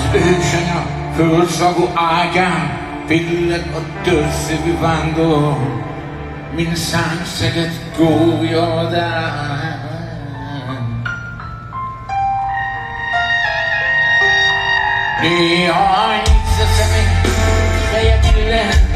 ősanya földszagú ágyán pillag a törszövű vándor, mint szányszeget gólyadán. Néha nyitsz a szemét, feje billen,